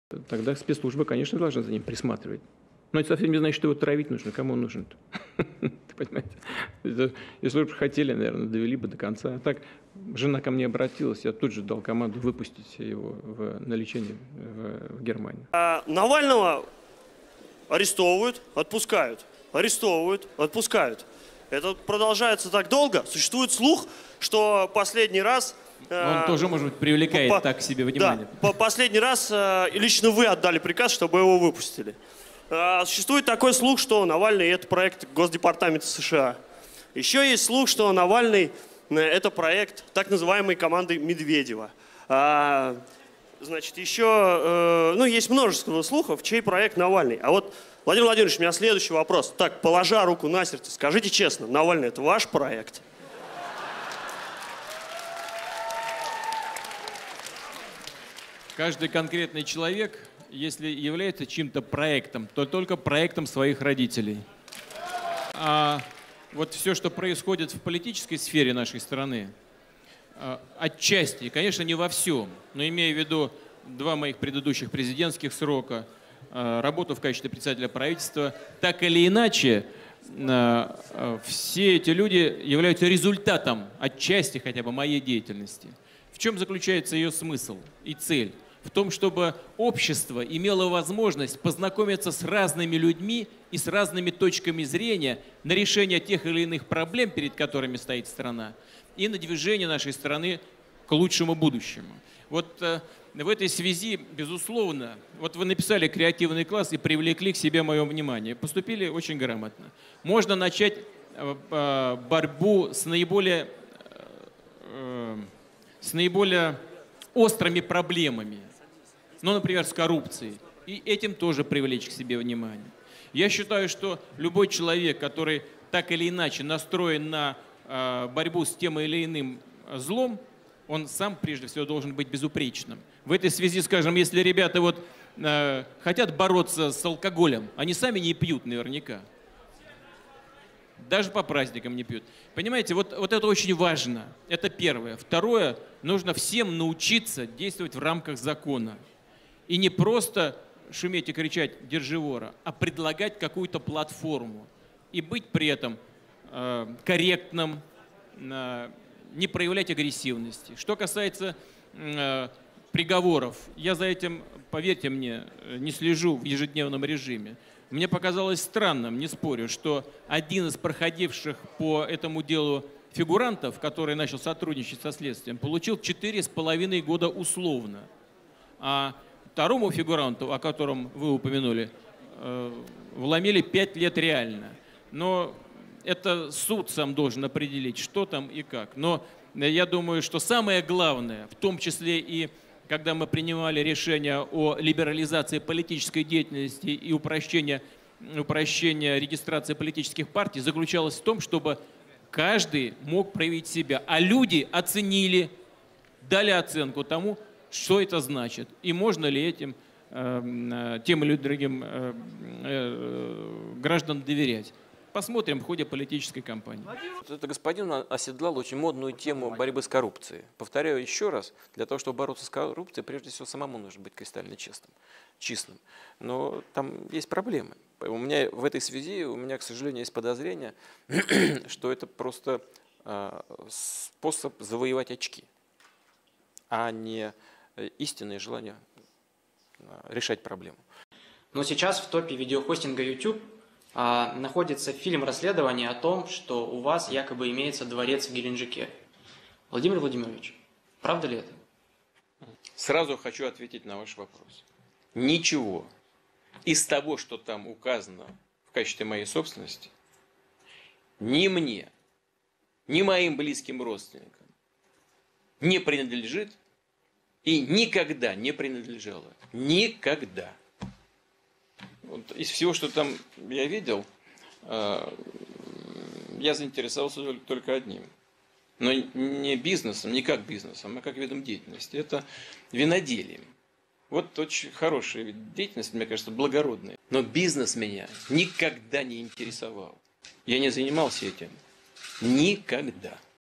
Тогда спецслужбы, конечно, должны за ним присматривать. Но это совсем не значит, что его травить нужно. Кому он нужен-то? Понимаете? Если бы хотели, наверное, довели бы до конца. А так жена ко мне обратилась, я тут же дал команду выпустить его на лечение в Германию. Навального арестовывают, отпускают. Арестовывают, отпускают. Это продолжается так долго. Существует слух, что последний раз... Он тоже, может быть, привлекает так к себе внимание. Да, последний раз лично вы отдали приказ, чтобы его выпустили. Существует такой слух, что Навальный – это проект Госдепартамента США. Еще есть слух, что Навальный – это проект так называемой команды Медведева. Значит, еще есть множество слухов, чей проект Навальный. А вот, Владимир Владимирович, у меня следующий вопрос. Так, положа руку на сердце, скажите честно, Навальный – это ваш проект? Каждый конкретный человек, если является чьим-то проектом, то только проектом своих родителей. А вот все, что происходит в политической сфере нашей страны, отчасти, конечно, не во всем, но имея в виду 2 моих предыдущих президентских срока, работу в качестве председателя правительства, так или иначе, все эти люди являются результатом, отчасти хотя бы, моей деятельности. В чем заключается ее смысл и цель? В том, чтобы общество имело возможность познакомиться с разными людьми и с разными точками зрения на решение тех или иных проблем, перед которыми стоит страна, и на движение нашей страны к лучшему будущему. Вот в этой связи, безусловно, вот вы написали «Креативный класс» и привлекли к себе мое внимание. Поступили очень грамотно. Можно начать борьбу с наиболее острыми проблемами. Ну, например, с коррупцией. И этим тоже привлечь к себе внимание. Я считаю, что любой человек, который так или иначе настроен на борьбу с тем или иным злом, он сам, прежде всего, должен быть безупречным. В этой связи, скажем, если ребята вот хотят бороться с алкоголем, они сами не пьют наверняка. Даже по праздникам не пьют. Понимаете, вот это очень важно. Это первое. Второе, нужно всем научиться действовать в рамках закона. И не просто шуметь и кричать «держи вора», а предлагать какую-то платформу. И быть при этом корректным, не проявлять агрессивности. Что касается приговоров, я за этим, поверьте мне, не слежу в ежедневном режиме. Мне показалось странным, не спорю, что один из проходивших по этому делу фигурантов, который начал сотрудничать со следствием, получил 4,5 года условно. А второму фигуранту, о котором вы упомянули, вломили 5 лет реально. Но это суд сам должен определить, что там и как. Но я думаю, что самое главное, в том числе и когда мы принимали решение о либерализации политической деятельности и упрощения регистрации политических партий, заключалось в том, чтобы каждый мог проявить себя. А люди оценили, дали оценку тому, что это значит. И можно ли этим тем или другим гражданам доверять. Посмотрим в ходе политической кампании. Этот господин оседлал очень модную тему борьбы с коррупцией. Повторяю еще раз, для того, чтобы бороться с коррупцией, прежде всего самому нужно быть кристально честным. Но там есть проблемы. У меня в этой связи, к сожалению, есть подозрение, что это просто способ завоевать очки, а не истинное желание решать проблему. Но сейчас в топе видеохостинга YouTube находится фильм расследования о том, что у вас якобы имеется дворец в Геленджике. Владимир Владимирович, правда ли это? Сразу хочу ответить на ваш вопрос. Ничего из того, что там указано в качестве моей собственности, ни мне, ни моим близким родственникам не принадлежит и никогда не принадлежало. Никогда. Вот из всего, что там я видел, я заинтересовался только одним. Но не бизнесом, не как бизнесом, а как видом деятельности. Это виноделием. Вот очень хорошая вид деятельности, мне кажется, благородная. Но бизнес меня никогда не интересовал. Я не занимался этим. Никогда.